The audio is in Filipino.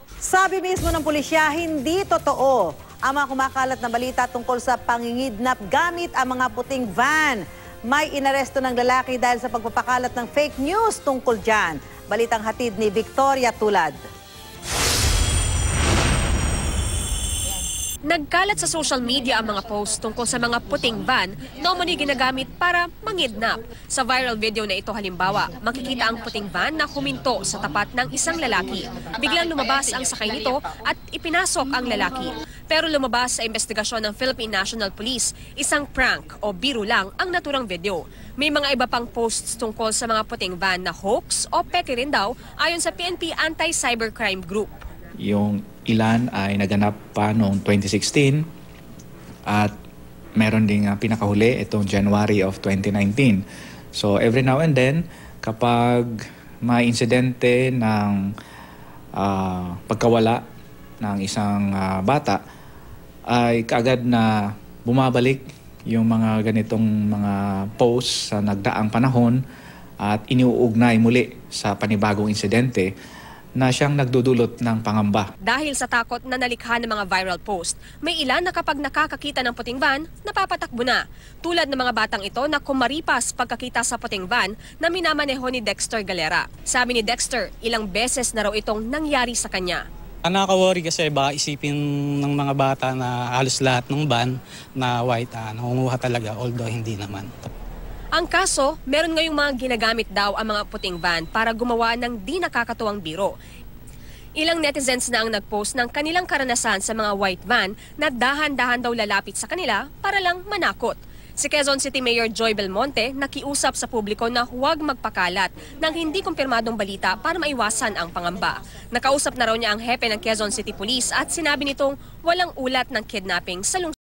Sabi mismo ng pulisya, hindi totoo ang mga kumakalat na balita tungkol sa pangingidnap gamit ang mga puting van. May inaresto ng lalaki dahil sa pagpapakalat ng fake news tungkol dyan. Balitang hatid ni Victoria Tulad. Nagkalat sa social media ang mga post tungkol sa mga puting van na umano'y ginagamit para mangidnap. Sa viral video na ito halimbawa, makikita ang puting van na huminto sa tapat ng isang lalaki. Biglang lumabas ang sakay nito at ipinasok ang lalaki. Pero lumabas sa investigasyon ng Philippine National Police, isang prank o biro lang ang naturang video. May mga iba pang posts tungkol sa mga puting van na hoax o peke rin daw ayon sa PNP Anti-Cybercrime Group. Yung ilan ay naganap pa noong 2016 at meron ding pinakahuli itong January of 2019. So every now and then, kapag may insidente ng pagkawala ng isang bata, ay kaagad na bumabalik yung mga ganitong mga posts sa nagdaang panahon at iniuugnay muli sa panibagong insidente na siyang nagdudulot ng pangamba. Dahil sa takot na nalikha ng mga viral post, may ilan na kapag nakakakita ng puting van, napapatakbo na. Tulad ng mga batang ito na kumaripas pagkakita sa puting van na minamaneho ni Dexter Galera. Sabi ni Dexter, ilang beses na raw itong nangyari sa kanya. Nakaka-worry kasi baka isipin ng mga bata na halos lahat ng van na white nangunguha talaga, although hindi naman. Ang kaso, meron ngayong mga ginagamit daw ang mga puting van para gumawa ng di nakakatuwang biro. Ilang netizens na ang nagpost ng kanilang karanasan sa mga white van na dahan-dahan daw lalapit sa kanila para lang manakot. Si Quezon City Mayor Joy Belmonte nakiusap sa publiko na huwag magpakalat ng hindi kumpirmadong balita para maiwasan ang pangamba. Nakausap na raw niya ang hepe ng Quezon City Police at sinabi nitong walang ulat ng kidnapping sa lungsod.